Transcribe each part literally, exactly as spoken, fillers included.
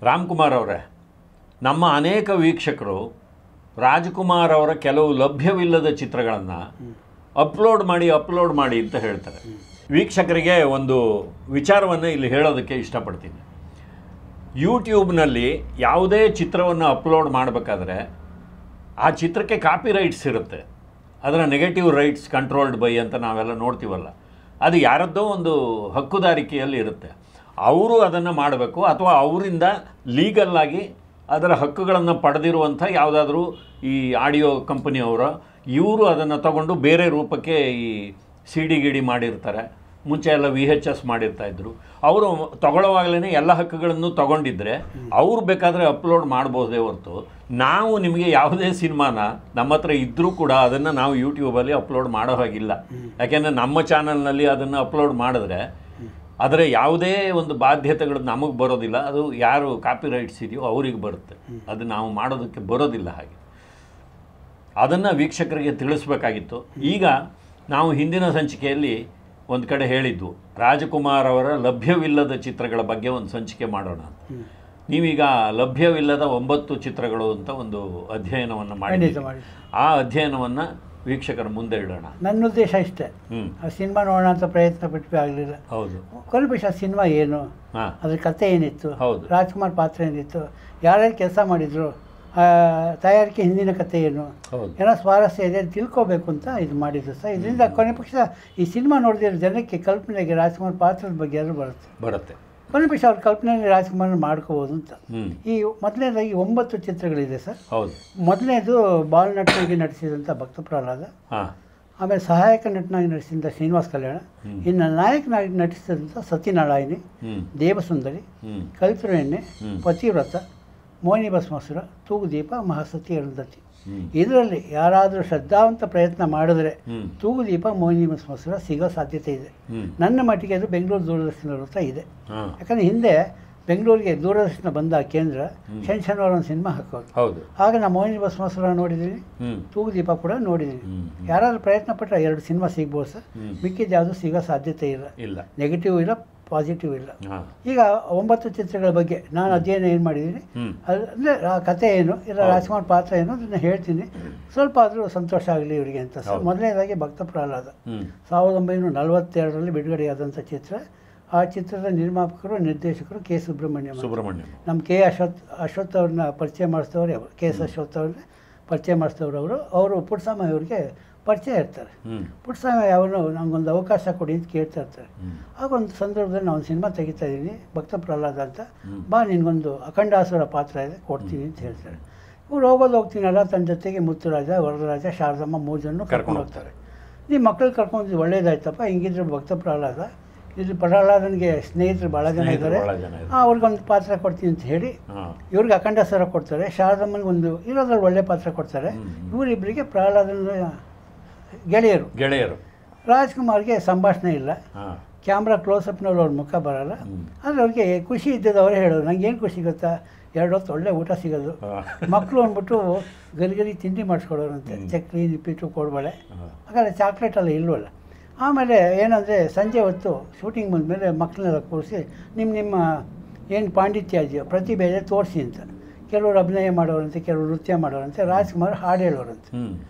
ರಾಮ್ಕುಮಾರ್ ಅವರೇ, ನಮ್ಮ ಅನೇಕ ವೀಕ್ಷಕರು ರಾಜ್ಕುಮಾರ್ ಅವರ ಕೆಲವು ಲಭ್ಯವಿಲ್ಲದ ಚಿತ್ರಗಳನ್ನು ಅಪ್ಲೋಡ್ ಮಾಡಿ ಅಪ್ಲೋಡ್ ಮಾಡಿ ಅಂತ ಹೇಳ್ತಾರೆ. ವೀಕ್ಷಕರಿಗೆ ಒಂದು ವಿಚಾರವನ್ನು ಇಲ್ಲಿ ಹೇಳೋದಕ್ಕೆ ಇಷ್ಟಪಡ್ತೀನಿ. ಯೂಟ್ಯೂಬ್ನಲ್ಲಿ ಯಾವುದೇ ಚಿತ್ರವನ್ನು ಅಪ್ಲೋಡ್ ಮಾಡಬೇಕಾದ್ರೆ ಆ ಚಿತ್ರಕ್ಕೆ ಕಾಪಿ ರೈಟ್ಸ್ ಇರುತ್ತೆ. ಅದರ ನೆಗೆಟಿವ್ ರೈಟ್ಸ್ ಕಂಟ್ರೋಲ್ಡ್ ಬೈ ಅಂತ ನಾವೆಲ್ಲ ನೋಡ್ತೀವಲ್ಲ, ಅದು ಯಾರದ್ದೋ ಒಂದು ಹಕ್ಕುದಾರಿಕೆಯಲ್ಲಿ ಇರುತ್ತೆ. ಅವರು ಅದನ್ನು ಮಾಡಬೇಕು, ಅಥವಾ ಅವರಿಂದ ಲೀಗಲ್ಲಾಗಿ ಅದರ ಹಕ್ಕುಗಳನ್ನು ಪಡೆದಿರುವಂಥ ಯಾವುದಾದ್ರೂ ಈ ಆಡಿಯೋ ಕಂಪನಿಯವರು ಇವರು ಅದನ್ನು ತಗೊಂಡು ಬೇರೆ ರೂಪಕ್ಕೆ ಈ ಸಿ ಡಿ ಗಿಡಿ ಮಾಡಿರ್ತಾರೆ. ಮುಂಚೆ ಎಲ್ಲ ವಿ ಎಚ್ ಎಸ್ ಮಾಡಿರ್ತಾಯಿದ್ರು. ಅವರು ತಗೊಳ್ಳೋವಾಗಲೇ ಎಲ್ಲ ಹಕ್ಕುಗಳನ್ನು ತಗೊಂಡಿದ್ದರೆ ಅವ್ರು ಬೇಕಾದರೆ ಅಪ್ಲೋಡ್ ಮಾಡ್ಬೋದೇ ಹೊರತು, ನಾವು ನಿಮಗೆ ಯಾವುದೇ ಸಿನಿಮಾನ ನಮ್ಮ ಹತ್ರ ಇದ್ದರೂ ಕೂಡ ಅದನ್ನು ನಾವು ಯೂಟ್ಯೂಬಲ್ಲಿ ಅಪ್ಲೋಡ್ ಮಾಡೋ ಹಾಗಿಲ್ಲ. ಯಾಕೆಂದರೆ ನಮ್ಮ ಚಾನಲ್ನಲ್ಲಿ ಅದನ್ನು ಅಪ್ಲೋಡ್ ಮಾಡಿದ್ರೆ ಅದರ ಯಾವುದೇ ಒಂದು ಬಾಧ್ಯತೆಗಳು ನಮಗೆ ಬರೋದಿಲ್ಲ. ಅದು ಯಾರು ಕಾಪಿ ರೈಟ್ಸ್ ಇದೆಯೋ ಅವ್ರಿಗೆ ಬರುತ್ತೆ. ಅದು ನಾವು ಮಾಡೋದಕ್ಕೆ ಬರೋದಿಲ್ಲ. ಹಾಗೆ ಅದನ್ನು ವೀಕ್ಷಕರಿಗೆ ತಿಳಿಸ್ಬೇಕಾಗಿತ್ತು. ಈಗ ನಾವು ಹಿಂದಿನ ಸಂಚಿಕೆಯಲ್ಲಿ ಒಂದು ಕಡೆ ಹೇಳಿದ್ವು, ರಾಜಕುಮಾರ್ ಅವರ ಲಭ್ಯವಿಲ್ಲದ ಚಿತ್ರಗಳ ಬಗ್ಗೆ ಒಂದು ಸಂಚಿಕೆ ಮಾಡೋಣ ಅಂತ. ನೀವೀಗ ಲಭ್ಯವಿಲ್ಲದ ಒಂಬತ್ತು ಚಿತ್ರಗಳು ಅಂತ ಒಂದು ಅಧ್ಯಯನವನ್ನು ಮಾಡಿ, ಆ ಅಧ್ಯಯನವನ್ನು ವೀಕ್ಷಕರ ಮುಂದೆ ಇಡೋಣ. ನನ್ನ ಉದ್ದೇಶ ಇಷ್ಟೇ, ಆ ಸಿನಿಮಾ ನೋಡೋಣ ಅಂತ ಪ್ರಯತ್ನ ಪಟ್ಟು ಆಗಲಿಲ್ಲ. ಹೌದು, ಕೊಲ್ಬಿಷ ಸಿನಿಮಾ ಏನು, ಅದ್ರ ಕತೆ ಏನಿತ್ತು, ರಾಜ್ಕುಮಾರ್ ಪಾತ್ರ ಏನಿತ್ತು, ಯಾರ್ಯಾರು ಕೆಲಸ ಮಾಡಿದ್ರು, ತಯಾರಿಕೆ ಹಿಂದಿನ ಕತೆ ಏನು, ಏನೋ ಸ್ವಾರಸ್ಯ ಇದೆ ತಿಳ್ಕೋಬೇಕು ಅಂತ ಇದು ಮಾಡಿದ್ರು ಸರ್. ಇದರಿಂದ ಕೊನೆ ಪಕ್ಷ ಈ ಸಿನಿಮಾ ನೋಡಿದ್ರೆ ಜನಕ್ಕೆ ಕಲ್ಪನೆಗೆ ರಾಜ್ಕುಮಾರ್ ಪಾತ್ರದ ಬಗ್ಗೆ ಅದು ಬರುತ್ತೆ ಬರುತ್ತೆ ಕೊನೆ ಪಕ್ಷ ಅವ್ರ ಕಲ್ಪನೆಯಲ್ಲಿ ರಾಜ್ಕುಮಾರ್ ಮಾಡ್ಕೋಬೋದು ಅಂತ. ಈ ಮೊದಲನೇದಾಗಿ ಒಂಬತ್ತು ಚಿತ್ರಗಳಿದೆ ಸರ್. ಮೊದಲನೇದು ಬಾಲ್ ನಟನಾಗಿ ನಟಿಸಿದಂಥ ಭಕ್ತ ಪ್ರಹ್ಲಾದ, ಆಮೇಲೆ ಸಹಾಯಕ ನಟನಾಗಿ ನಟಿಸಿದಂಥ ಶ್ರೀನಿವಾಸ ಕಲ್ಯಾಣ, ಇನ್ನು ನಾಯಕನಾಗಿ ನಟಿಸಿದಂಥ ಸತ್ಯನಾರಾಯಣಿ, ದೇವಸುಂದರಿ, ಕಲ್ಪರು ಎಣ್ಣೆ, ಪತಿವ್ರತ, ಮೋಹಿನಿ ಭಸ್ಮಾಸುರ, ತೂಗುದೀಪ, ಮಹಾಸತಿ ಅರುಂಧತಿ. ಇದರಲ್ಲಿ ಯಾರಾದರೂ ಶ್ರದ್ಧಾವಂತ ಪ್ರಯತ್ನ ಮಾಡಿದ್ರೆ ತೂಗುದೀಪ, ಮೋಹಿನಿ ಭಸ್ಮಾಸುರ ಸಿಗೋ ಸಾಧ್ಯತೆ ಇದೆ. ನನ್ನ ಮಟ್ಟಿಗೆ ಅದು ಬೆಂಗಳೂರು ದೂರದರ್ಶನದ ಹತ್ರ ಇದೆ. ಯಾಕಂದರೆ ಹಿಂದೆ ಬೆಂಗಳೂರಿಗೆ ದೂರದರ್ಶನ ಬಂದ ಕೇಂದ್ರ ಶನಿ ಶನಿವಾರ ಒಂದು ಸಿನಿಮಾ ಹಾಕೋದು. ಆಗ ನಾನು ಮೋಹಿನಿ ಭಸ್ಮಾಸುರ ನೋಡಿದ್ದೀನಿ, ತೂಗುದೀಪ ಕೂಡ ನೋಡಿದ್ದೀನಿ. ಯಾರಾದ್ರೂ ಪ್ರಯತ್ನ ಪಟ್ಟರೆ ಎರಡು ಸಿನಿಮಾ ಸಿಗ್ಬೋದು ಸರ್. ಮಿಕ್ಕಿದ್ದು ಯಾವುದು ಸಿಗೋ ಸಾಧ್ಯತೆ ಇಲ್ಲ, ನೆಗೆಟಿವ್ ಇಲ್ಲ, ಪಾಸಿಟಿವ್ ಇಲ್ಲ. ಈಗ ಒಂಬತ್ತು ಚಿತ್ರಗಳ ಬಗ್ಗೆ ನಾನು ಅಧ್ಯಯನ ಏನು ಮಾಡಿದ್ದೀನಿ ಅಂದರೆ ಆ ಕತೆ ಏನು, ಇಲ್ಲ ರಾಜ್ಕುಮಾರ್ ಪಾತ್ರ ಏನು ಅದನ್ನು ಹೇಳ್ತೀನಿ. ಸ್ವಲ್ಪ ಆದರೂ ಸಂತೋಷ ಆಗಲಿ ಇವರಿಗೆ ಅಂತ ಸರ್. ಮೊದಲನೇದಾಗಿ ಭಕ್ತ ಪ್ರಹ್ಲಾದ ಸಾವಿರದ ಒಂಬೈನೂರ ನಲವತ್ತೆರಡರಲ್ಲಿ ಬಿಡುಗಡೆಯಾದಂಥ ಚಿತ್ರ. ಆ ಚಿತ್ರದ ನಿರ್ಮಾಪಕರು ನಿರ್ದೇಶಕರು ಕೆ ಸುಬ್ರಹ್ಮಣ್ಯಂ ಸುಬ್ರಹ್ಮಣ್ಯಂ ನಮ್ಮ ಕೆ ಅಶ್ವಥ್ ಅಶ್ವಥ್ ಅವ್ರನ್ನ ಪರಿಚಯ ಮಾಡಿಸಿದವರು ಅವರು. ಕೆ ಎಸ್ ಅಶ್ವಥ್ ಅವ್ರನ್ನ ಪರಿಚಯ ಮಾಡಿಸಿದವರು ಅವರು. ಅವರು ಪುಟ್ಟಸ್ವಾಮಿ ಅವ್ರಿಗೆ ಪರಿಚಯ ಇರ್ತಾರೆ. ಪುಟ್ಟಸ್ವಾಮಿ ಅವನು ನಮಗೊಂದು ಅವಕಾಶ ಕೊಡಿ ಅಂತ ಕೇಳ್ತಾ ಇರ್ತಾರೆ. ಆಗ ಒಂದು ಸಂದರ್ಭದಲ್ಲಿ ನಾನು ಒಂದು ಸಿನಿಮಾ ತೆಗಿತಾ ಇದ್ದೀನಿ ಭಕ್ತ ಪ್ರಹ್ಲಾದ ಅಂತ, ಬಾ ನಿನಗೊಂದು ಅಖಂಡಾಸುರ ಪಾತ್ರ ಇದೆ ಕೊಡ್ತೀನಿ ಅಂತ ಹೇಳ್ತಾರೆ. ಇವ್ರು ಹೋಗೋದು ಹೋಗ್ತೀನಲ್ಲ, ತನ್ನ ಜೊತೆಗೆ ಮುತ್ತುರಾಜ, ವರದರಾಜ, ಶಾರದಮ್ಮ ಮೂರು ಜನ ಕರ್ಕೊಂಡು ಹೋಗ್ತಾರೆ. ನಿಮ್ಮ ಮಕ್ಕಳು ಕರ್ಕೊಂಡು ಒಳ್ಳೇದಾಯ್ತಪ್ಪ, ಹಿಂಗಿದ್ರೆ ಭಕ್ತ ಪ್ರಹ್ಲಾದ, ಇಲ್ಲಿ ಪ್ರಹ್ಲಾದನಿಗೆ ಸ್ನೇಹಿತರು ಭಾಳ ಜನ ಇದ್ದಾರೆ, ಅವ್ರಿಗೊಂದು ಪಾತ್ರ ಕೊಡ್ತೀನಿ ಅಂತ ಹೇಳಿ ಇವ್ರಿಗೆ ಅಖಂಡಾಸುರ ಕೊಡ್ತಾರೆ. ಶಾರದಮ್ಮನಿಗೆ ಒಂದು ಇರೋದ್ರಲ್ಲಿ ಒಳ್ಳೆ ಪಾತ್ರ ಕೊಡ್ತಾರೆ. ಇವರಿಬ್ಬರಿಗೆ ಪ್ರಹ್ಲಾದನ ಗೆಳೆಯರು ಗೆಳೆಯರು ರಾಜ್ಕುಮಾರ್ಗೆ ಸಂಭಾಷಣೆ ಇಲ್ಲ, ಕ್ಯಾಮ್ರಾ ಕ್ಲೋಸಪ್ನಲ್ಲಿ ಅವ್ರ ಮುಖ ಬರೋಲ್ಲ. ಆದರೆ ಅವ್ರಿಗೆ ಖುಷಿ ಇದ್ದದ್ದು ಅವರೇ ಹೇಳೋದು, ನನಗೇನು ಖುಷಿ ಗೊತ್ತಾ, ಎರಡು ಹೊತ್ತು ಒಳ್ಳೆ ಊಟ ಸಿಗೋದು, ಮಕ್ಕಳು ಅಂದ್ಬಿಟ್ಟು ಗರಿಗರಿ ತಿಂಡಿ ಮಾಡಿಸ್ಕೊಡೋರಂತೆ, ಚಕ್ಲಿ, ನಿಪ್ಪಿಟ್ಟು, ಕೋಡ್ಬಳೆ, ಹಾಗಾದ್ರೆ ಚಾಕ್ಲೇಟೆಲ್ಲ ಇಲ್ವಲ್ಲ. ಆಮೇಲೆ ಏನಂದರೆ ಸಂಜೆ ಹೊತ್ತು ಶೂಟಿಂಗ್ ಬಂದಮೇಲೆ ಮಕ್ಕಳನ್ನೆಲ್ಲ ಕೂರಿಸಿ ನಿಮ್ಮ ನಿಮ್ಮ ಏನು ಪಾಂಡಿತ್ಯ ಇದೆಯೋ ಪ್ರತಿಭೆ ಇದೆ ತೋರಿಸಿ ಅಂತ. ಕೆಲವರು ಅಭಿನಯ ಮಾಡೋರಂತೆ, ಕೆಲವರು ನೃತ್ಯ ಮಾಡೋರಂತೆ, ರಾಜ್ಕುಮಾರ್ ಹಾಡು ಹೇಳೋರಂತೆ.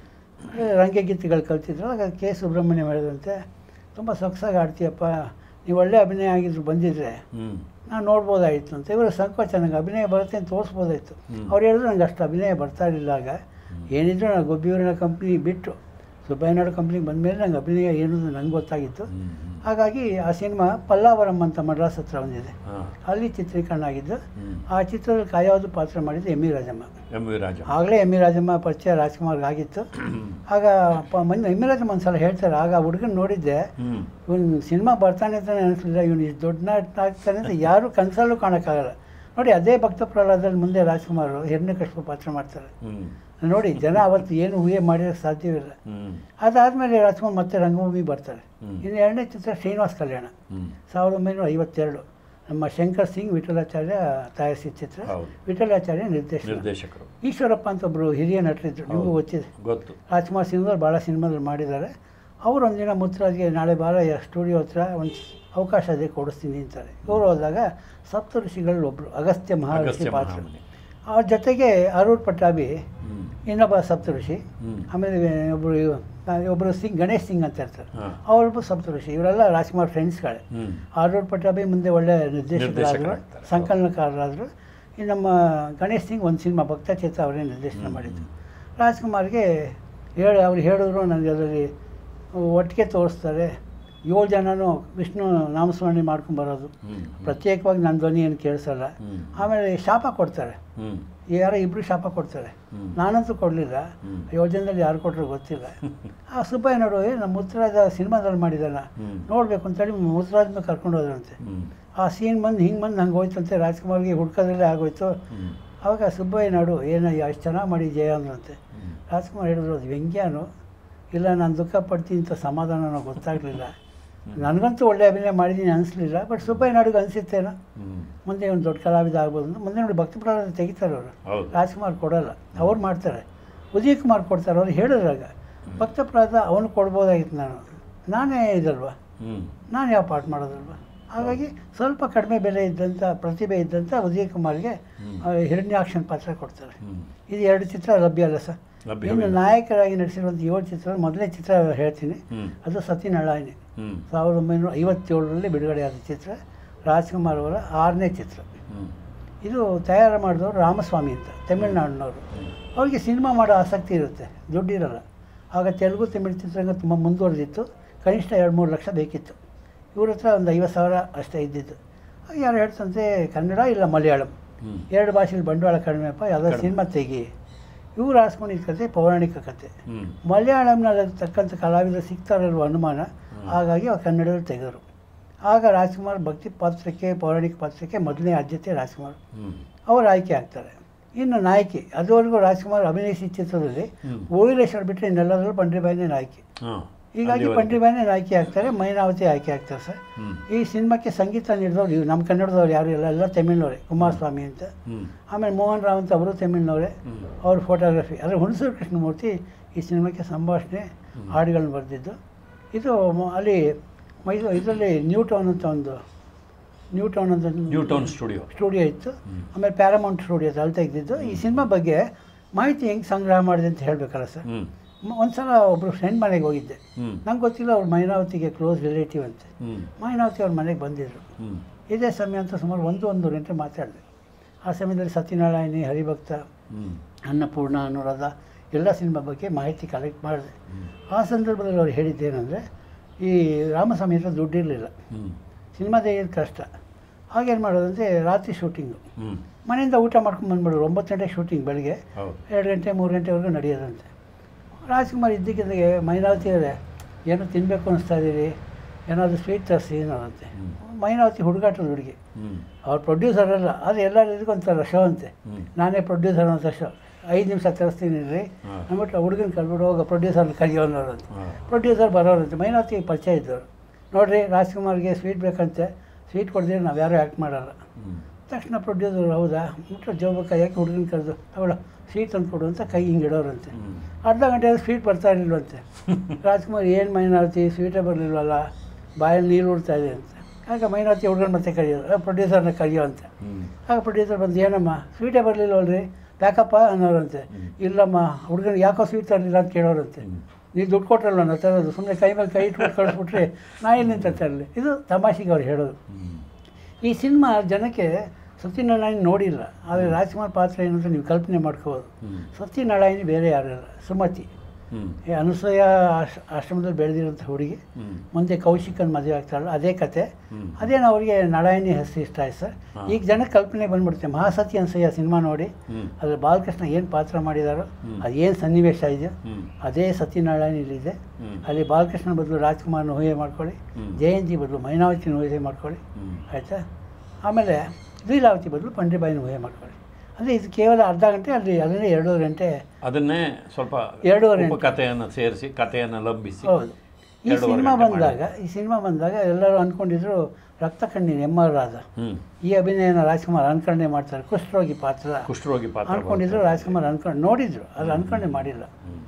ರಂಗಗೀತೆಗಳು ಕಲ್ತಿದ್ರು. ಆಗ ಕೆ ಸುಬ್ರಹ್ಮಣ್ಯಂ ಹೇಳಿದಂತೆ, ತುಂಬ ಸೊಗಸಾಗಿ ಆಡ್ತೀಯಪ್ಪ, ನೀವು ಒಳ್ಳೆ ಅಭಿನಯ ಆಗಿದ್ರು ಬಂದಿದ್ರೆ ನಾನು ನೋಡ್ಬೋದಾಯಿತು ಅಂತ. ಇವರು ಸಂಕೋಚ, ನನಗೆ ಅಭಿನಯ ಬರುತ್ತೆ ಅಂತ ತೋರಿಸ್ಬೋದಾಯಿತು. ಅವ್ರು ಹೇಳಿದ್ರು ನಂಗೆ ಅಷ್ಟು ಅಭಿನಯ ಬರ್ತಾ ಇರಲಿಲ್ಲ. ಆಗ ಏನಿದ್ರು ನಾನು ಗೊಬ್ಬಿಯೂರಿನ ಕಂಪ್ನಿ ಬಿಟ್ಟು ಸುಬ್ಬಯ್ಯನಾಡು ಕಂಪ್ನಿಗೆ ಬಂದಮೇಲೆ ನಂಗೆ ಅಭಿನಯ ಏನು ನನಗೆ ಗೊತ್ತಾಗಿತ್ತು. ಹಾಗಾಗಿ ಆ ಸಿನಿಮಾ ಪಲ್ಲಾವರಂ ಅಂತ ಮಡ್ರಾಸ್ ಹತ್ರ ಬಂದಿದೆ, ಅಲ್ಲಿ ಚಿತ್ರೀಕರಣ ಆಗಿದ್ದು. ಆ ಚಿತ್ರದಲ್ಲಿ ಕಾಯಾವುದು ಪಾತ್ರ ಮಾಡಿದ್ದು M V Rajamma. M V Raja ಆಗಲೇ ಎಮ್ ವಿ ರಾಜಮ್ಮ ಪರಿಚಯ ರಾಜ್ಕುಮಾರ್ಗೆ ಆಗಿತ್ತು. ಆಗ ಮೊನ್ನೆ ಎಮ್ ವಿ ರಾಜಮ್ಮ ಒಂದ್ಸಲ ಹೇಳ್ತಾರೆ, ಆಗ ಹುಡುಗನ ನೋಡಿದ್ದೆ, ಇವನು ಸಿನಿಮಾ ಬರ್ತಾನೆ ಅಂತಾನೆ ಅನಿಸ್ಲಿಲ್ಲ, ಇವನು ಇಷ್ಟು ದೊಡ್ಡ ನಾಟ ಆಗ್ತಾನೆ ಅಂತ ಯಾರೂ ಕನಸಲ್ಲೂ ಕಾಣೋಕ್ಕಾಗಲ್ಲ. ನೋಡಿ, ಅದೇ ಭಕ್ತ ಪ್ರಹ್ಲಾದಲ್ಲಿ ಮುಂದೆ ರಾಜ್ಕುಮಾರ್ ಹಿರಣ್ಯಕಶಿಪು ಪಾತ್ರ ಮಾಡ್ತಾರೆ. ನೋಡಿ, ಜನ ಅವತ್ತು ಏನು ಊಹೆ ಮಾಡಿರೋಕ್ಕೆ ಸಾಧ್ಯವಿಲ್ಲ. ಅದಾದಮೇಲೆ ರಾಜ್ಕುಮಾರ್ ಮತ್ತೆ ರಂಗಭೂಮಿ ಬರ್ತಾರೆ. ಇನ್ನು ಎರಡನೇ ಚಿತ್ರ ಶ್ರೀನಿವಾಸ ಕಲ್ಯಾಣ, ಸಾವಿರದ ಒಂಬೈನೂರ ಐವತ್ತೆರಡು. ನಮ್ಮ ಶಂಕರ್ ಸಿಂಗ್ ವಿಠಲಾಚಾರ್ಯ ತಯಾರಿಸಿದ ಚಿತ್ರ. ವಿಠಲಾಚಾರ್ಯ ನಿರ್ದೇಶಕರು. ಈಶ್ವರಪ್ಪ ಅಂತ ಒಬ್ಬರು ಹಿರಿಯ ನಟರಿದ್ದರು, ನಿಮಗೂ ಗೊತ್ತಿದೆ. ರಾಜ್ಕುಮಾರ್ ಸಿನಿಮಾದಲ್ಲಿ ಭಾಳ ಸಿನಿಮಾದಲ್ಲಿ ಮಾಡಿದ್ದಾರೆ. ಅವರು ಒಂದಿನ ಮುತ್ತರಾಜ್ಗೆ ನಾಳೆ ಬಾರ ಸ್ಟುಡಿಯೋ ಹತ್ರ ಒಂದು ಅವಕಾಶ ಅದೇ ಕೊಡಿಸ್ತೀನಿ ಅಂತಾರೆ. ಇವರು ಹೋದಾಗ ಸಪ್ತ ಋಷಿಗಳಲ್ಲಿ ಒಬ್ಬರು ಅಗಸ್ತ್ಯ ಮಹರ್ಷಿ ಪಾತ್ರ. ಅವ್ರ ಜೊತೆಗೆ ಅರೂರ್ ಪಟ್ಟಾಭಿ ಇನ್ನೊಬ್ಬ ಸಪ್ತಋಷಿ, ಆಮೇಲೆ ಒಬ್ಬರು ಒಬ್ಬರು ಸಿಂಗ್ ಗಣೇಶ್ ಸಿಂಗ್ ಅಂತ ಇರ್ತಾರೆ, ಅವರೊಬ್ಬರು ಸಪ್ತಋಷಿ. ಇವರೆಲ್ಲ ರಾಜ್ಕುಮಾರ್ ಫ್ರೆಂಡ್ಸ್ಗಳೇ. ಅರೂರ್ ಪಟ್ಟಾಭಿ ಮುಂದೆ ಒಳ್ಳೆ ನಿರ್ದೇಶಕರಾದರು, ಸಂಕಲನಕಾರರಾದರು. ಈ ನಮ್ಮ ಗಣೇಶ್ ಸಿಂಗ್ ಒಂದು ಸಿನಿಮಾ ಭಕ್ತಚೇತ ಅವರೇ ನಿರ್ದೇಶನ ಮಾಡಿದ್ದು. ರಾಜ್ಕುಮಾರ್ಗೆ ಹೇಳಿ ಅವ್ರು ಹೇಳಿದ್ರು ನನಗೆ ಅದರಲ್ಲಿ ಒಟ್ಟಿಗೆ ತೋರಿಸ್ತಾರೆ, ಏಳು ಜನನೂ ವಿಷ್ಣು ನಾಮಸ್ಮರಣೆ ಮಾಡ್ಕೊಂಬರೋದು, ಪ್ರತ್ಯೇಕವಾಗಿ ನನ್ನ ಧ್ವನಿ ಏನು ಕೇಳಿಸಲ್ಲ. ಆಮೇಲೆ ಶಾಪ ಕೊಡ್ತಾರೆ, ಯಾರೋ ಇಬ್ಬರು ಶಾಪ ಕೊಡ್ತಾರೆ, ನಾನಂತೂ ಕೊಡಲಿಲ್ಲ, ಏಳು ಜನದಲ್ಲಿ ಯಾರು ಕೊಟ್ಟರು ಗೊತ್ತಿಲ್ಲ. ಆ ಸುಬ್ಬಯ್ಯ ನೋಡು ನಮ್ಮ ಮುತ್ತರಾಜ ಸಿನಿಮಾದಲ್ಲಿ ಮಾಡಿದಾನ ನೋಡಬೇಕು ಅಂತೇಳಿ ಮುತ್ತರಾಜ್ ಮೇಲೆ ಕರ್ಕೊಂಡು ಹೋದ್ರಂತೆ. ಆ ಸೀನ್ ಬಂದು ಹಿಂಗೆ ಬಂದು ಹಂಗೆ ಹೋಯ್ತಂತೆ, ರಾಜ್ಕುಮಾರ್ಗೆ ಹುಡ್ಕೋದ್ರಲ್ಲೇ ಆಗೋಯ್ತು. ಆವಾಗ ಸುಬ್ಬಯ್ಯ ನಾಡು ಏನೋ ಅಷ್ಟು ಚೆನ್ನಾಗಿ ಮಾಡಿ ಜಯ ಅಂದ್ರಂತೆ. ರಾಜ್ಕುಮಾರ್ ಹೇಳಿದ್ರು ಅದು ವ್ಯಂಗ್ಯನೋ ಇಲ್ಲ ನಾನು ದುಃಖ ಪಡ್ತೀನಿ ಅಂತ ಸಮಾಧಾನ ಗೊತ್ತಾಗಲಿಲ್ಲ, ನನಗಂತೂ ಒಳ್ಳೆ ಅಭಿನಯ ಮಾಡಿದ್ದೀನಿ ಅನಿಸ್ಲಿಲ್ಲ, ಬಟ್ ಸುಬ್ಬಯ್ಯ ನಾಡಿಗೆ ಅನಿಸುತ್ತೇನೋ ಮುಂದೆ ಒಂದು ದೊಡ್ಡ ಕಲಾವಿದ ಆಗ್ಬೋದು ಅಂತ. ಮುಂದೆ ನೋಡಿ ಭಕ್ತಿ ಪ್ರಹ್ಲಾದ ತೆಗಿತಾರೆ ಅವರು, ರಾಜ್ಕುಮಾರ್ ಕೊಡೋಲ್ಲ, ಅವ್ರು ಮಾಡ್ತಾರೆ. ಉದಯ್ ಕುಮಾರ್ ಕೊಡ್ತಾರೆ, ಅವ್ರು ಹೇಳಿದ್ರಾಗ ಭಕ್ತ ಪ್ರಹ್ಲಾದ ಅವನು ಕೊಡ್ಬೋದಾಗಿತ್ತು, ನಾನು ನಾನೇ ಇದಲ್ವ, ನಾನು ಯಾವ ಪಾಠ ಮಾಡೋದಲ್ವ. ಹಾಗಾಗಿ ಸ್ವಲ್ಪ ಕಡಿಮೆ ಬೆಲೆ ಇದ್ದಂಥ ಪ್ರತಿಭೆ ಇದ್ದಂಥ ಉದಯ್ ಕುಮಾರ್ಗೆ ಹಿರಣ್ಯಾಕ್ಷನ್ ಪಾತ್ರ ಕೊಡ್ತಾರೆ. ಇದು ಎರಡು ಚಿತ್ರ ಲಭ್ಯ ಅಲ್ಲ ಸರ್. ಇನ್ನು ನಾಯಕರಾಗಿ ನಟಿಸಿರುವಂಥ ಏಳು ಚಿತ್ರ, ಮೊದಲನೇ ಚಿತ್ರ ಹೇಳ್ತೀನಿ, ಅದು ಸತ್ಯನಾರಾಯಣಿ, ಸಾವಿರದ ಒಂಬೈನೂರ ಐವತ್ತೇಳರಲ್ಲಿ ಬಿಡುಗಡೆಯಾದ ಚಿತ್ರ, ರಾಜ್ಕುಮಾರ್ ಅವರ ಆರನೇ ಚಿತ್ರ. ಇದು ತಯಾರು ಮಾಡಿದವರು ರಾಮಸ್ವಾಮಿ ಅಂತ, ತಮಿಳುನಾಡಿನವರು. ಅವ್ರಿಗೆ ಸಿನಿಮಾ ಮಾಡೋ ಆಸಕ್ತಿ ಇರುತ್ತೆ, ದುಡ್ಡಿರಲ್ಲ. ಆಗ ತೆಲುಗು ತಮಿಳು ಚಿತ್ರರಂಗ ತುಂಬ ಮುಂದುವರೆದಿತ್ತು, ಕನಿಷ್ಠ ಎರಡು ಮೂರು ಲಕ್ಷ ಬೇಕಿತ್ತು. ಇವ್ರ ಹತ್ರ ಒಂದು ಐವತ್ತು ಸಾವಿರ ಅಷ್ಟೇ ಇದ್ದಿದ್ದು. ಯಾರು ಹೇಳ್ತಂತೆ ಕನ್ನಡ ಇಲ್ಲ ಮಲಯಾಳಂ ಎರಡು ಭಾಷೆಯಲ್ಲಿ ಬಂಡವಾಳ ಕಡಿಮೆಪ್ಪ, ಯಾವುದಾದ್ರು ಸಿನಿಮಾ ತೆಗಿ. ಇವ್ರು ಹಾಸ್ಕೊಂಡಿದ್ದ ಕತೆ ಪೌರಾಣಿಕ ಕತೆ, ಮಲಯಾಳಂನಲ್ಲಿ ತಕ್ಕಂಥ ಕಲಾವಿದರು ಸಿಗ್ತಾರಲ್ವ ಅನುಮಾನ, ಹಾಗಾಗಿ ಅವ್ರು ಕನ್ನಡದಲ್ಲಿ ತೆಗೆದರು. ಆಗ ರಾಜ್ಕುಮಾರ್ ಭಕ್ತಿ ಪಾತ್ರಕ್ಕೆ ಪೌರಾಣಿಕ ಪಾತ್ರಕ್ಕೆ ಮೊದಲನೇ ಆದ್ಯತೆ ರಾಜ್ಕುಮಾರ್, ಅವರು ಆಯ್ಕೆ ಆಗ್ತಾರೆ. ಇನ್ನು ನಾಯಕಿ, ಅದುವರೆಗೂ ರಾಜ್ಕುಮಾರ್ ಅಭಿನಯಿಸಿದ ಚಿತ್ರದಲ್ಲಿ ಓವಿಲೇಶ್ವರ್ ಬಿಟ್ಟರೆ ಇನ್ನೆಲ್ಲದರಲ್ಲೂ ಪಂಡ್ರಿಬಾಯಿನೇ ನಾಯಕಿ. ಹೀಗಾಗಿ ಪಂಡ್ರಿಬಾಯಿನೇ ನಾಯಕಿ ಆಗ್ತಾರೆ, ಮೈನಾವತಿ ಆಯ್ಕೆ ಆಗ್ತಾರೆ ಸರ್. ಈ ಸಿನಿಮಾಕ್ಕೆ ಸಂಗೀತ ನೀಡಿದವ್ರು ಇವು ನಮ್ಮ ಕನ್ನಡದವ್ರು ಯಾರು ಇಲ್ಲ, ಎಲ್ಲ ತಮಿಳ್ನವರೇ, ಕುಮಾರಸ್ವಾಮಿ ಅಂತ. ಆಮೇಲೆ ಮೋಹನ್ ರಾವ್ ಅಂತ ಅವರು ತಮಿಳ್ನವರೇ, ಅವ್ರ ಫೋಟೋಗ್ರಫಿ. ಅಂದರೆ ಹುಣಸೂರು ಕೃಷ್ಣಮೂರ್ತಿ ಈ ಸಿನಿಮಾಕ್ಕೆ ಸಂಭಾಷಣೆ ಹಾಡುಗಳನ್ನ ಬರೆದಿದ್ದು. ಇದು ಅಲ್ಲಿ ಮೈಸೂರು ಇದರಲ್ಲಿ ನ್ಯೂ ಟೌನ್ ಅಂತ ಒಂದು ನ್ಯೂ ಟೌನ್ ಅಂತ ನ್ಯೂ ಟೌನ್ ಸ್ಟುಡಿಯೋ ಸ್ಟುಡಿಯೋ ಇತ್ತು. ಆಮೇಲೆ ಪ್ಯಾರಾಮೌಂಟ್ ಸ್ಟುಡಿಯೋ ಅಲ್ಲಿ ತೆಗೆದಿದ್ದು. ಈ ಸಿನಿಮಾ ಬಗ್ಗೆ ಮಾಹಿತಿ ಹೆಂಗೆ ಸಂಗ್ರಹ ಮಾಡಿದೆ ಅಂತ ಹೇಳಬೇಕಲ್ಲ ಸರ್. ಒಂದು ಸಲ ಒಬ್ಬರು ಫ್ರೆಂಡ್ ಮನೆಗೆ ಹೋಗಿದ್ದೆ, ನಂಗೆ ಗೊತ್ತಿಲ್ಲ ಅವ್ರು ಮೈನಾವತಿಗೆ ಕ್ಲೋಸ್ ರಿಲೇಟಿವ್ ಅಂತೆ. ಮೈನಾವತಿ ಅವ್ರ ಮನೆಗೆ ಬಂದಿದ್ರು. ಇದೇ ಸಮಯ ಅಂತ ಸುಮಾರು ಒಂದು ಒಂದೂವರೆ ಗಂಟೆ ಮಾತಾಡಿದೆ. ಆ ಸಮಯದಲ್ಲಿ ಸತ್ಯನಾರಾಯಣಿ, ಹರಿಭಕ್ತ, ಅನ್ನಪೂರ್ಣ, ಅನುರಾಧ ಎಲ್ಲ ಸಿನಿಮಾ ಬಗ್ಗೆ ಮಾಹಿತಿ ಕಲೆಕ್ಟ್ ಮಾಡಿದೆ. ಆ ಸಂದರ್ಭದಲ್ಲಿ ಅವ್ರು ಹೇಳಿದ್ದೇನೆಂದರೆ, ಈ ರಾಮಸ್ವಾಮಿ ಹತ್ರ ದುಡ್ಡಿರಲಿಲ್ಲ, ಸಿನಿಮಾ ತೆಗೆಯೋದು ಕಷ್ಟ. ಹಾಗೇನು ಮಾಡೋದಂತೆ, ರಾತ್ರಿ ಶೂಟಿಂಗು, ಮನೆಯಿಂದ ಊಟ ಮಾಡ್ಕೊಂಡು ಬಂದ್ಬಿಡೋರು. ಒಂಬತ್ತು ಗಂಟೆಗೆ ಶೂಟಿಂಗ್, ಬೆಳಗ್ಗೆ ಎರಡು ಗಂಟೆ ಮೂರು ಗಂಟೆವರೆಗೂ ನಡೆಯೋದಂತೆ. ರಾಜ್ಕುಮಾರ್ ಇದ್ದಕ್ಕಿದ್ದಾಗೆ ಮೈನಾವತಿ ಅವರೇ ಏನೋ ತಿನ್ನಬೇಕು ಅನ್ನಿಸ್ತಾ ಇದ್ದೀರಿ, ಏನಾದರೂ ಸ್ವೀಟ್ ತರಿಸಿ ಅನ್ನೋದಂತೆ. ಮೈನಾವತಿ ಹುಡುಗಾಟದ ಹುಡುಗಿ, ಅವ್ರ ಪ್ರೊಡ್ಯೂಸರ್ ಅಲ್ಲ, ಅದು ಎಲ್ಲರಿಗೂ ಒಂಥರ ಶೋ ಅಂತೆ. ನಾನೇ ಪ್ರೊಡ್ಯೂಸರ್ ಅಂತ ಶೋ, ಐದು ನಿಮಿಷ ತರಿಸ್ತೀನಿ ರೀ ಅಂದ್ಬಿಟ್ಟು ಹುಡುಗನ ಕಲ್ಬಿಟ್ಟು ಹೋಗೋ ಪ್ರೊಡ್ಯೂಸರ್ನ ಕರೆಯೋನವ್ರಂತೆ. ಪ್ರೊಡ್ಯೂಸರ್ ಬರೋರಂತೆ. ಮೈನಾವತಿ ಪರಿಚಯ ಇದ್ದವರು. ನೋಡಿರಿ ರಾಜ್ಕುಮಾರ್ಗೆ ಸ್ವೀಟ್ ಬೇಕಂತೆ, ಸ್ವೀಟ್ ಕೊಡಿದ್ರೆ ನಾವು ಯಾರೂ ಆ್ಯಕ್ಟ್ ಮಾಡಲ್ಲ. ತಕ್ಷಣ ಪ್ರೊಡ್ಯೂಸರ್ ಹೌದಾ ಬಿಟ್ಟು ಜೋಬ ಕೈ ಹಾಕಿ ಹುಡುಗನ ಕರೆದು ಅವಳ ಸ್ವೀಟ್ ತಂದು ಕೊಡು ಅಂತ ಕೈ ಹಿಂಗೆ ಇಡೋರಂತೆ. ಅರ್ಧ ಗಂಟೆಯಲ್ಲಿ ಸ್ವೀಟ್ ಬರ್ತಾ ಇರಲಿಲ್ವಂತೆ. ರಾಜ್ಕುಮಾರ್ ಏನು ಮೈನಾವತಿ ಸ್ವೀಟೇ ಬರಲಿಲ್ವಲ್ಲ, ಬಾಯಲ್ಲಿ ನೀರು ಉಡ್ತಾ ಇದೆ ಅಂತ. ಆಗ ಮೈನಾವತಿ ಹುಡುಗನ ಮತ್ತೆ ಕರೆಯೋದು, ಪ್ರೊಡ್ಯೂಸರ್ನ ಕರೆಯೋ ಅಂತ. ಆಗ ಪ್ರೊಡ್ಯೂಸರ್ ಬಂದು ಏನಮ್ಮ ಸ್ವೀಟೇ ಬರಲಿಲ್ಲವಲ್ರಿ ಯಾಕಪ್ಪ ಅನ್ನೋರಂತೆ. ಇಲ್ಲಮ್ಮ ಹುಡುಗನ ಯಾಕೋ ಸ್ವೀಟ್ ತರಲಿಲ್ಲ ಅಂತ ಕೇಳೋರಂತೆ. ನೀವು ದುಡ್ಡು ಕೊಟ್ಟರಲ್ಲ ನಾನು ತರೋದು, ಸುಮ್ಮನೆ ಕೈ ಮೇಲೆ ಕೈ ಇಟ್ಬಿಟ್ಟು ಕಳಿಸ್ಬಿಟ್ರೆ ನಾ ಎಲ್ಲಿಂದ ತರಲಿ. ಇದು ತಮಾಷೆಗೆ ಅವ್ರು ಹೇಳೋದು. ಈ ಸಿನಿಮಾ ಜನಕ್ಕೆ ಸತ್ಯನಾರಾಯಣಿ ನೋಡಿಲ್ಲ, ಆದರೆ ರಾಜ್ಕುಮಾರ್ ಪಾತ್ರ ಏನಂತ ನೀವು ಕಲ್ಪನೆ ಮಾಡ್ಕೋಬೋದು. ಸತ್ಯನಾರಾಯಣಿ ಬೇರೆ ಯಾರಿಲ್ಲ, ಸುಮತಿ ಅನುಸೂಯ ಆಶ್ ಆಶ್ರಮದಲ್ಲಿ ಬೆಳೆದಿರೋಂಥ ಹುಡುಗಿ, ಮುಂದೆ ಕೌಶಿಕನ ಮದುವೆ ಆಗ್ತಾರಲ್ಲ ಅದೇ ಕತೆ. ಅದೇನು ಅವರಿಗೆ ನಾರಾಯಣಿ ಹೆಸರು ಇಷ್ಟ ಆಯ್ತು ಸರ್. ಈಗ ಜನಕ್ಕೆ ಕಲ್ಪನೆ ಬಂದ್ಬಿಡುತ್ತೆ, ಮಹಾಸತಿ ಅನ್ಸಯ್ಯ ಸಿನಿಮಾ ನೋಡಿ ಅದ್ರ ಬಾಲಕೃಷ್ಣ ಏನು ಪಾತ್ರ ಮಾಡಿದಾರೋ, ಅದೇನು ಸನ್ನಿವೇಶ ಇದೆಯೋ ಅದೇ ಸತ್ಯನಾರಾಯಣಿಲಿದೆ. ಅಲ್ಲಿ ಬಾಲಕೃಷ್ಣ ಬದಲು ರಾಜ್ಕುಮಾರ್ನ ಊಹೆ ಮಾಡ್ಕೊಳ್ಳಿ, ಜಯಂತಿ ಬದಲು ಮೈನಾವತಿನ ಊಹೆ ಮಾಡ್ಕೊಳ್ಳಿ, ಆಯಿತಾ. ಆಮೇಲೆ ಲೀಲಾವತಿ ಬದಲು ಪಂಡ್ರಿಬಾಯಿನ ಊಹೆ ಮಾಡ್ಕೊಳ್ಳಿ. ಅಂದರೆ ಇದು ಕೇವಲ ಅರ್ಧ ಗಂಟೆ, ಅಲ್ಲಿ ಅದನ್ನೇ ಎರಡೂವರೆ ಗಂಟೆ ಅದನ್ನೇ ಸ್ವಲ್ಪ ಎರಡೂವರೆ ಕಥೆಯನ್ನು ಸೇರಿಸಿ ಕಥೆಯನ್ನು ಲಂಬಿಸಿ. ಹೌದು. ಈ ಸಿನಿಮಾ ಬಂದಾಗ ಈ ಸಿನಿಮಾ ಬಂದಾಗ ಎಲ್ಲರೂ ಅಂದ್ಕೊಂಡಿದ್ರು ರಕ್ತ ಕಣ್ಣಿನ ಎಮ್ ಆರ್ ರಾಧ ಈ ಅಭಿನಯನ ರಾಜ್ಕುಮಾರ್ ಅನ್ಕಂಡೆ ಮಾಡ್ತಾರೆ, ಕುಷ್ಠರೋಗಿ ಪಾತ್ರ ಕುಷ್ಠರೋಗಿ ಪಾತ್ರ ಅಂದ್ಕೊಂಡಿದ್ರು ರಾಜ್ಕುಮಾರ್ ಅನ್ಕೊಂಡು ನೋಡಿದ್ರು, ಅದು ಅನ್ಕೊಂಡೆ ಮಾಡಿಲ್ಲ.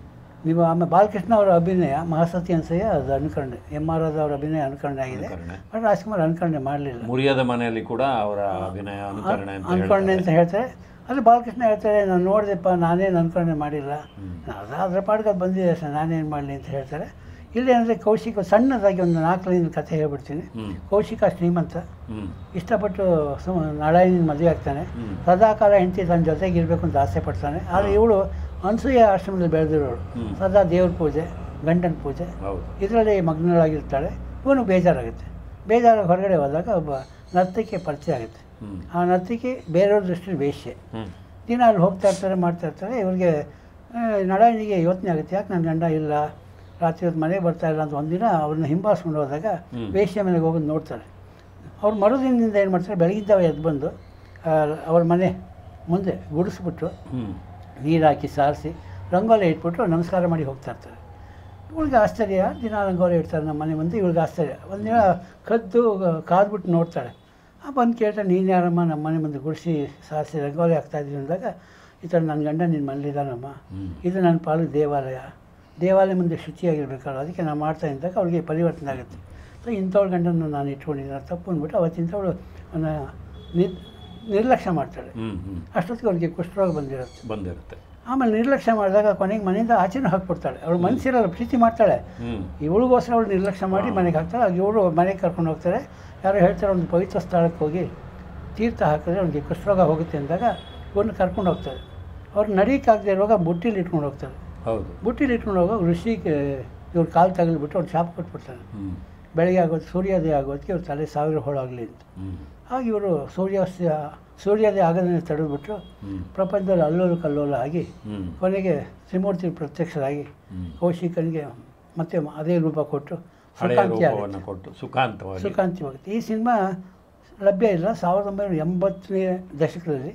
ನೀವು ಆಮೇಲೆ ಬಾಲಕೃಷ್ಣ ಅವರ ಅಭಿನಯ ಮಹಾಸತಿ ಅನ್ಸಯ್ಯ ಅದು ಅನುಕರಣೆ, ಎಮ್ ಆರ್ ರಾಧ ಅವರ ಅಭಿನಯ ಅನುಕರಣೆ ಆಗಿದೆ. ಬಟ್ ರಾಜ್ಕುಮಾರ್ ಅನುಕರಣೆ ಮಾಡಲಿಲ್ಲ. ಮುರಿಯದ ಮನೆಯಲ್ಲಿ ಕೂಡ ಅವರ ಅಭಿನಯ ಅನುಕರಣೆ ಅನುಕರಣೆ ಅಂತ ಹೇಳ್ತಾರೆ. ಅದು ಬಾಲಕೃಷ್ಣ ಹೇಳ್ತಾರೆ, ನಾನು ನೋಡಿದೆಪ್ಪ, ನಾನೇನು ಅನುಕರಣೆ ಮಾಡಿಲ್ಲ, ಅದು ಅದರ ಪಾಡ್ಗೆ ಬಂದಿದೆ ಸರ್, ನಾನೇನು ಮಾಡಲಿ ಅಂತ ಹೇಳ್ತಾರೆ. ಇಲ್ಲಿ ಅಂದರೆ ಕೌಶಿಕ ಸಣ್ಣದಾಗಿ ಒಂದು ನಾಲ್ಕು ಲೈನ್ ಕಥೆ ಹೇಳ್ಬಿಡ್ತೀನಿ. ಕೌಶಿಕ ಶ್ರೀಮಂತ, ಇಷ್ಟಪಟ್ಟು ಸು ನಾರಾಯಣನ ಮದುವೆ ಆಗ್ತಾನೆ. ಸದಾಕಾಲ ಹೆಂಡತಿ ತನ್ನ ಜೊತೆಗೆ ಇರಬೇಕು ಅಂತ ಆಸೆ ಪಡ್ತಾನೆ. ಆದರೆ ಇವಳು ಅನಸೂಯ ಆಶ್ರಮದಲ್ಲಿ ಬೆಳೆದಿರೋಳು, ಸದಾ ದೇವ್ರ ಪೂಜೆ, ಗಂಡನ ಪೂಜೆ ಇದರಲ್ಲಿ ಮಗ್ನಳಾಗಿರ್ತಾಳೆ. ಇವನು ಬೇಜಾರಾಗುತ್ತೆ. ಬೇಜಾರಾಗಿ ಹೊರಗಡೆ ಹೋದಾಗ ಒಬ್ಬ ನರ್ತಕಿ ಪರಿಚಯ ಆಗುತ್ತೆ. ಆ ನರ್ತಕಿ ಬೇರೆಯವ್ರ ದೃಷ್ಟಿಯಲ್ಲಿ ವೇಶ್ಯೆ. ದಿನ ಅಲ್ಲಿ ಹೋಗ್ತಾ ಇರ್ತಾರೆ, ಮಾಡ್ತಾ ಇರ್ತಾರೆ. ಇವ್ರಿಗೆ ನಾರಾಯಣಿಗೆ ಯೋಚನೆ ಆಗುತ್ತೆ, ಯಾಕೆ ನನ್ನ ಗಂಡ ಇಲ್ಲ, ರಾತ್ರಿ ಹೊತ್ತು ಮನೆಗೆ ಬರ್ತಾ ಇಲ್ಲ ಅಂತ. ಒಂದಿನ ಅವ್ರನ್ನ ಹಿಂಬಾಲಿಸ್ಕೊಂಡು ಹೋದಾಗ ವೇಶ್ಯೆ ಮನೆಗೆ ಹೋಗೋದು ನೋಡ್ತಾರೆ. ಅವ್ರು ಮರುದಿನದಿಂದ ಏನು ಮಾಡ್ತಾರೆ, ಬೆಳಗಿದ್ದಾವೆ ಎದ್ದು ಬಂದು ಅವ್ರ ಮನೆ ಮುಂದೆ ಗುಡಿಸ್ಬಿಟ್ಟು ನೀರು ಹಾಕಿ ಸಾರಿಸಿ ರಂಗೋಲಿ ಇಟ್ಬಿಟ್ಟು ನಮಸ್ಕಾರ ಮಾಡಿ ಹೋಗ್ತಾ ಇರ್ತಾರೆ. ಇವಳಿಗೆ ಆಶ್ಚರ್ಯ, ದಿನ ರಂಗೋಲಿ ಇಡ್ತಾರೆ ನಮ್ಮ ಮನೆ ಮುಂದೆ. ಇವಳಿಗೆ ಆಶ್ಚರ್ಯ. ಒಂದಿನ ಕದ್ದು ಕಾದ್ಬಿಟ್ಟು ನೋಡ್ತಾಳೆ. ಬಂದು ಕೇಳ್ತಾಳೆ, ನೀನು ಯಾರಮ್ಮ ನಮ್ಮ ಮನೆ ಮುಂದೆ ಗುಡಿಸಿ ಸಾರಿಸಿ ರಂಗೋಲಿ ಹಾಕ್ತಾಯಿದ್ದೀನಿ ಅಂದಾಗ, ಈ ಥರ ನನ್ನ ಗಂಡ ನಿನ್ನ ಮನೇಲಿದ್ದಾನಮ್ಮ, ಇದು ನನ್ನ ಪಾಲು ದೇವಾಲಯ, ದೇವಾಲಯ ಮುಂದೆ ಶುಚಿಯಾಗಿರ್ಬೇಕಲ್ಲ, ಅದಕ್ಕೆ ನಾನು ಮಾಡ್ತಾ ಇದ್ದಾಗ ಅವ್ಳಿಗೆ ಪರಿವರ್ತನೆ ಆಗುತ್ತೆ. ಸೊ ಇಂಥವ್ಳ ಗಂಡನ್ನು ನಾನು ಇಟ್ಕೊಂಡಿದ್ದೀನಿ ತಪ್ಪು ಅಂದ್ಬಿಟ್ಟು ಅವತ್ತಿಂಥವಳು ನಿರ್ ನಿರ್ಲಕ್ಷ್ಯ ಮಾಡ್ತಾಳೆ. ಅಷ್ಟೊತ್ತಿಗೆ ಅವ್ರಿಗೆ ಕುಷ್ಠರೋಗ ಬಂದಿರುತ್ತೆ ಬಂದಿರುತ್ತೆ ಆಮೇಲೆ ನಿರ್ಲಕ್ಷ್ಯ ಮಾಡಿದಾಗ ಕೊನೆಗೆ ಮನೆಯಿಂದ ಆಚೆನೂ ಹಾಕ್ಬಿಡ್ತಾಳೆ. ಅವಳು ಮನಸ್ಸಿರಲ್ಲ, ಪ್ರೀತಿ ಮಾಡ್ತಾಳೆ. ಇವಳಿಗೋಸ್ಕರ ಅವಳು ನಿರ್ಲಕ್ಷ್ಯ ಮಾಡಿ ಮನೆಗೆ ಹಾಕ್ತಾಳೆ. ಆಗ ಇವಳು ಮನೆಗೆ ಕರ್ಕೊಂಡು ಹೋಗ್ತಾರೆ. ಯಾರೋ ಹೇಳ್ತಾರೆ, ಒಂದು ಪವಿತ್ರ ಸ್ಥಳಕ್ಕೆ ಹೋಗಿ ತೀರ್ಥ ಹಾಕಿದ್ರೆ ಅವ್ನಿಗೆ ಕುಷ್ಠರೋಗ ಹೋಗುತ್ತೆ ಅಂದಾಗ ಇವ್ರನ್ನ ಕರ್ಕೊಂಡು ಹೋಗ್ತಾರೆ. ಅವ್ರು ನಡೀಕಾಗದೆ ಇರುವಾಗ ಬುಟ್ಟಿಲಿ ಇಟ್ಕೊಂಡು ಹೋಗ್ತಾರೆ. ಹೌದು, ಬುಟ್ಟಿಲಿ ಇಟ್ಕೊಂಡು ಹೋಗುವಾಗ ಋಷಿಗೆ ಇವ್ರ ಕಾಲು ತಗಲ್ಬಿಟ್ಟು ಅವ್ರು ಶಾಪ ಕೊಟ್ಬಿಡ್ತಾನೆ. ಬೆಳಗ್ಗೆ ಆಗೋದು ಸೂರ್ಯೋದಯ ಆಗೋದಕ್ಕೆ ಇವ್ರ ತಲೆ ಸಾವಿರ ಹೋಳಾಗಲಿ ಅಂತ. ಆಗ ಇವರು ಸೂರ್ಯಾಸ್ತ ಸೂರ್ಯೋದಯ ಆಗೋದನ್ನು ತಡೆದ್ಬಿಟ್ಟು ಪ್ರಪಂಚದಲ್ಲಿ ಅಲ್ಲೋಲ ಕಲ್ಲೋಲ ಆಗಿ ಕೊನೆಗೆ ತ್ರಿಮೂರ್ತಿ ಪ್ರತ್ಯಕ್ಷರಾಗಿ ಕೌಶಿಕನಿಗೆ ಮತ್ತೆ ಅದೇ ರೂಪ ಕೊಟ್ಟು ಸುಖಾಂತಿ ಕೊಟ್ಟು ಸುಖಾಂತ ಸುಖಾಂತಿವಾಗುತ್ತೆ. ಈ ಸಿನಿಮಾ ಲಭ್ಯ ಇಲ್ಲ. ಸಾವಿರದ ಒಂಬೈನೂರ ಎಂಬತ್ತನೇ ದಶಕದಲ್ಲಿ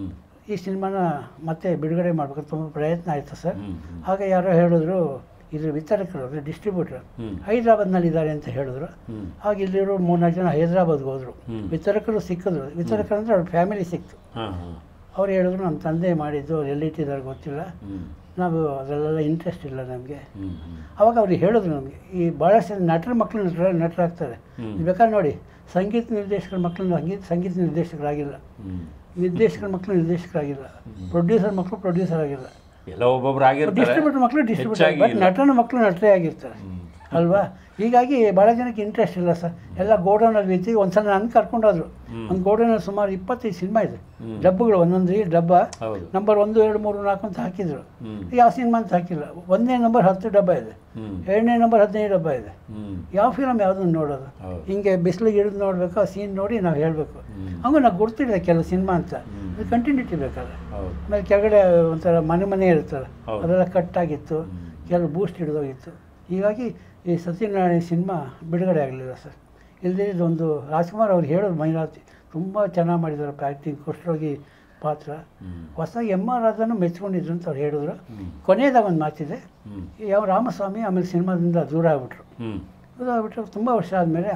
ಈ ಸಿನಿಮಾನ ಮತ್ತೆ ಬಿಡುಗಡೆ ಮಾಡಬೇಕು ತುಂಬ ಪ್ರಯತ್ನ ಆಯಿತು ಸರ್. ಆಗ ಯಾರೋ ಹೇಳಿದ್ರು, ಇದ್ರ ವಿತರಕರು ಅಂದರೆ ಡಿಸ್ಟ್ರಿಬ್ಯೂಟರ್ ಹೈದ್ರಾಬಾದ್ನಲ್ಲಿ ಇದ್ದಾರೆ ಅಂತ ಹೇಳಿದ್ರು. ಆಗ ಇಲ್ಲಿರೋ ಮೂರ್ನಾಲ್ಕು ಜನ ಹೈದ್ರಾಬಾದ್ಗೆ ಹೋದರು. ವಿತರಕರು ಸಿಕ್ಕಿದ್ರು. ವಿತರಕರು ಅಂದರೆ ಅವ್ರ ಫ್ಯಾಮಿಲಿ ಸಿಕ್ತು. ಅವ್ರು ಹೇಳಿದ್ರು, ನಮ್ಮ ತಂದೆ ಮಾಡಿದ್ದು, ಅವ್ರು ಎಲ್ಲಿಟ್ಟಿದ್ದಾರೆ ಗೊತ್ತಿಲ್ಲ, ನಾವು ಅದರಲ್ಲೆಲ್ಲ ಇಂಟ್ರೆಸ್ಟ್ ಇಲ್ಲ ನಮಗೆ. ಅವಾಗ ಅವ್ರಿಗೆ ಹೇಳಿದ್ರು, ನಮಗೆ ಈ ಭಾಳಷ್ಟು ನಟರ ಮಕ್ಕಳು ನಟರ ನಟರಾಗ್ತಾರೆ, ಬೇಕಾದ್ರೆ ನೋಡಿ, ಸಂಗೀತ ನಿರ್ದೇಶಕರ ಮಕ್ಕಳು ಸಂಗೀತ ಸಂಗೀತ ನಿರ್ದೇಶಕರಾಗಿಲ್ಲ, ನಿರ್ದೇಶಕರ ಮಕ್ಕಳು ನಿರ್ದೇಶಕರಾಗಿಲ್ಲ, ಪ್ರೊಡ್ಯೂಸರ್ ಮಕ್ಕಳು ಪ್ರೊಡ್ಯೂಸರ್ ಆಗಿಲ್ಲ, ಎಲ್ಲ ಒಬ್ಬೊಬ್ರು ಆಗಿರ್ತಾರೆ, ಡಿಸ್ಟ್ರಿಬ್ಯೂಟರ್ ಮಕ್ಕಳು ಡಿಸ್ಟ್ರಿಬ್ಯೂಟರ್, ಬಟ್ ನಟನ ಮಕ್ಕಳು ನಟರೇ ಆಗಿರ್ತಾರೆ ಅಲ್ವಾ. ಹೀಗಾಗಿ ಭಾಳ ಜನಕ್ಕೆ ಇಂಟ್ರೆಸ್ಟ್ ಇಲ್ಲ ಸರ್. ಎಲ್ಲ ಗೋಡೌನಲ್ಲಿ ಇತ್ತು. ಒಂದ್ಸಲ ನನ್ನ ಕರ್ಕೊಂಡೋದ್ರು. ಒಂದು ಗೋಡೌನಲ್ಲಿ ಸುಮಾರು ಇಪ್ಪತ್ತೈದು ಸಿನಿಮಾ ಇದೆ, ಡಬ್ಬಗಳು, ಒಂದೊಂದು ಡಬ್ಬ ನಂಬರ್ ಒಂದು ಎರಡು ಮೂರು ನಾಲ್ಕು ಅಂತ ಹಾಕಿದ್ರು. ಯಾವ ಸಿನಿಮಾ ಅಂತ ಹಾಕಿಲ್ಲ. ಒಂದನೇ ನಂಬರ್ ಹತ್ತು ಡಬ್ಬ ಇದೆ, ಎರಡನೇ ನಂಬರ್ ಹದಿನೈದು ಡಬ್ಬ ಇದೆ. ಯಾವ ಫಿಲಮ್ ಯಾವುದನ್ನು ನೋಡೋದು, ಹಿಂಗೆ ಬಿಸಿಲಿಗೆ ಹಿಡಿದು ನೋಡಬೇಕು, ಆ ಸೀನ್ ನೋಡಿ ನಾವು ಹೇಳಬೇಕು. ಹಂಗೂ ನಾವು ಗುರ್ತಿದೆ ಕೆಲವು ಸಿನಿಮಾ ಅಂತ, ಅದು ಕಂಟಿನ್ಯೂಟಿ ಬೇಕಲ್ಲ. ಆಮೇಲೆ ಕೆಳಗಡೆ ಒಂಥರ ಮನೆ ಮನೆ ಇರ್ತದೆ, ಅದೆಲ್ಲ ಕಟ್ಟಾಗಿತ್ತು, ಕೆಲವು ಬೂಸ್ಟ್ ಹಿಡಿದೋಗಿತ್ತು. ಹೀಗಾಗಿ ಈ ಸತ್ಯನಾರಾಯಣ ಸಿನಿಮಾ ಬಿಡುಗಡೆ ಆಗಲಿಲ್ಲ ಸರ್. ಇಲ್ಲದೇ ಇದೊಂದು ರಾಜ್ಕುಮಾರ್ ಅವ್ರು ಹೇಳೋದು, ಮೈನಾತಿ ತುಂಬ ಚೆನ್ನಾಗಿ ಮಾಡಿದ್ದಾರೆ ಆ್ಯಕ್ಟಿಂಗ್, ಕುಷ್ಠರೋಗಿ ಪಾತ್ರ. ಹೊಸ ಎಮ್ ಆರ್ ರಾಧನೂ ಮೆಚ್ಕೊಂಡಿದ್ರು ಅಂತ ಅವ್ರು ಹೇಳಿದ್ರು. ಕೊನೆಯದಾಗ ಒಂದು ಮಾತಿದೆ, ಯಾವ ರಾಮಸ್ವಾಮಿ ಆಮೇಲೆ ಸಿನಿಮಾದಿಂದ ದೂರ ಆಗ್ಬಿಟ್ರು. ದೂರ ಆಗ್ಬಿಟ್ರು ತುಂಬ ವರ್ಷ ಆದಮೇಲೆ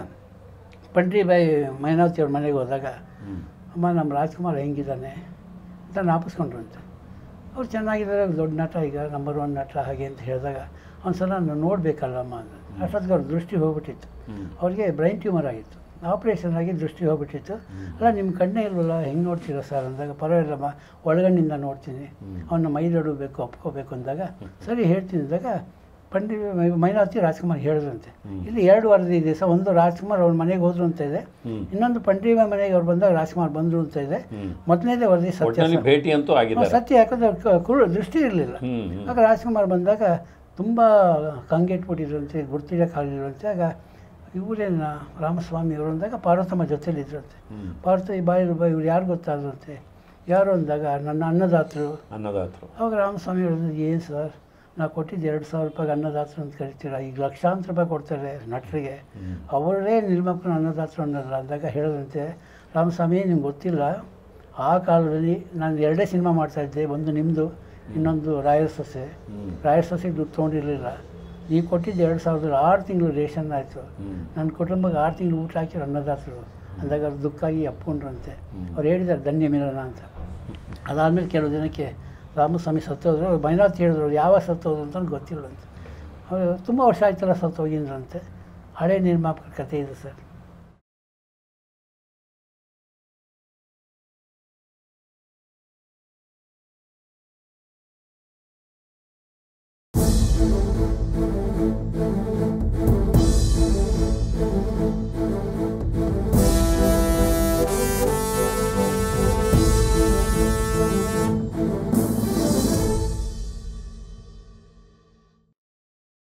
ಪಂಡ್ರಿಬಾಯಿ ಮೈನಾವತಿ ಅವ್ರ ಮನೆಗೆ ಹೋದಾಗ, ಅಮ್ಮ ನಮ್ಮ ರಾಜ್ಕುಮಾರ್ ಹೆಂಗಿದ್ದಾನೆ ಅಂತ ನಾಪಿಸ್ಕೊಂಡ್ರು ಅಂತ. ಅವ್ರು ಚೆನ್ನಾಗಿದ್ದಾರೆ, ದೊಡ್ಡ ನಟ, ಈಗ ನಂಬರ್ ಒನ್ ನಟ ಹಾಗೆ ಅಂತ ಹೇಳಿದಾಗ ಒಂದು ಸಲ ನಾನು ನೋಡಬೇಕಲ್ಲಮ್ಮ ಅಂದ. ಅಷ್ಟೊತ್ತಿಗೆ ಅವ್ರ ದೃಷ್ಟಿ ಹೋಗ್ಬಿಟ್ಟಿತ್ತು. ಅವ್ರಿಗೆ ಬ್ರೈನ್ ಟ್ಯೂಮರ್ ಆಗಿತ್ತು, ಆಪ್ರೇಷನ್ ಆಗಿ ದೃಷ್ಟಿ ಹೋಗ್ಬಿಟ್ಟಿತ್ತು. ಅಲ್ಲ ನಿಮ್ಮ ಕಣ್ಣೇ ಇಲ್ವಲ್ಲ, ಹೆಂಗೆ ನೋಡ್ತೀರಾ ಸರ್ ಅಂದಾಗ, ಪರವಾಗಿಲ್ಲಮ್ಮ ಒಳಗಣ್ಣಿಂದ ನೋಡ್ತೀನಿ, ಅವನ್ನ ಮೈದೊಡಬೇಕು ಒಪ್ಕೋಬೇಕು ಅಂದಾಗ, ಸರಿ ಹೇಳ್ತೀನಿ ಅಂದಾಗ ಪಂಡಿ ಮೈನಾವತಿ ರಾಜ್ಕುಮಾರ್ ಹೇಳಿದ್ರಂತೆ. ಇಲ್ಲಿ ಎರಡು ವರದಿ ಇದೆ ಸರ್. ಒಂದು ರಾಜ್ಕುಮಾರ್ ಅವ್ರ ಮನೆಗೆ ಹೋದ್ರು ಅಂತ ಇದೆ, ಇನ್ನೊಂದು ಪಂಡ್ರಿಬಾಯಿ ಮನೆಗೆ ಅವ್ರು ಬಂದಾಗ ರಾಜ್ಕುಮಾರ್ ಬಂದರು ಅಂತ ಇದೆ. ಮೊದಲನೇದೇ ವರದಿ ಸತ್ಯ, ಭೇಟಿ ಅಂತೂ ಸತ್ಯ, ಯಾಕಂದ್ರೆ ಕುರು ದೃಷ್ಟಿ ಇರಲಿಲ್ಲ. ಆಗ ರಾಜ್ಕುಮಾರ್ ಬಂದಾಗ ತುಂಬ ಕಂಗೆಟ್ಬಿಟ್ಟಿದ್ರಂತೆ, ಗುರ್ತಿಡೋಕ್ಕಾಗಲಿರುವಂತೆ. ಆಗ ಇವರೇನ ರಾಮಸ್ವಾಮಿ ಅವರು ಅಂದಾಗ ಪಾರ್ವತಮ್ಮ ಜೊತೆಲಿದ್ರಂತೆ. ಪಾರ್ವತಿ ಬಾಯಿ ಬಾಯಿ ಇವ್ರು ಯಾರು ಗೊತ್ತಾದ್ರಂತೆ, ಯಾರು ಅಂದಾಗ ನನ್ನ ಅನ್ನದಾತರು ಅನ್ನದಾತರು ಅವಾಗ ರಾಮಸ್ವಾಮಿ ಹೇಳಿದ್ರು, ಏನು ಸರ್ ನಾವು ಕೊಟ್ಟಿದ್ದು ಎರಡು ಸಾವಿರ ರೂಪಾಯಿಗೆ ಅನ್ನದಾತರು ಅಂತ ಕರಿತೀರ, ಈಗ ಲಕ್ಷಾಂತರ ರೂಪಾಯಿ ಕೊಡ್ತಾರೆ ನಟರಿಗೆ, ಅವರೇ ನಿರ್ಮಾಪಕರು ಅನ್ನದಾತರು ಅನ್ನೋಲ್ಲ ಅಂದಾಗ ಹೇಳಿದಂತೆ, ರಾಮಸ್ವಾಮಿ ನಿಮ್ಗೆ ಗೊತ್ತಿಲ್ಲ, ಆ ಕಾಲದಲ್ಲಿ ನಾನು ಎರಡೇ ಸಿನಿಮಾ ಮಾಡ್ತಾಯಿದ್ದೆ, ಒಂದು ನಿಮ್ಮದು, ಇನ್ನೊಂದು ರಾಯರ ಸೊಸೆ. ರಾಯರ ಸೊಸೆಗೆ ದುಡ್ಡು ತೊಗೊಂಡಿರಲಿಲ್ಲ, ನೀವು ಕೊಟ್ಟಿದ್ದು ಎರಡು ಸಾವಿರದ ಆರು ತಿಂಗಳು ರೇಷನ್ ಆಯಿತು, ನನ್ನ ಕುಟುಂಬಕ್ಕೆ ಆರು ತಿಂಗಳು ಊಟ ಹಾಕಿರೋ ಅನ್ನದಾತರು ಅಂದಾಗ ಅವ್ರು ದುಃಖ ಆಗಿ ಅಪ್ಕೊಂಡ್ರಂತೆ. ಅವ್ರು ಹೇಳಿದ್ದಾರೆ ಧನ್ಯ ಮಿಲನ ಅಂತ. ಅದಾದಮೇಲೆ ಕೆಲವು ದಿನಕ್ಕೆ ರಾಮಸ್ವಾಮಿ ಸತ್ತೋದ್ರು, ಮೈನಾಥ್ ಹೇಳಿದ್ರು ಯಾವ ಸತ್ತೋದ್ರು ಅಂತ ಗೊತ್ತಿಲ್ಲ ಅಂತ. ಅವರು ತುಂಬ ವರ್ಷ ಆಯ್ತಲ್ಲ ಸತ್ತೋಗಿದ್ರಂತೆ. ಹಳೆ ನಿರ್ಮಾಪಕರ ಕಥೆ ಇದೆ ಸರ್.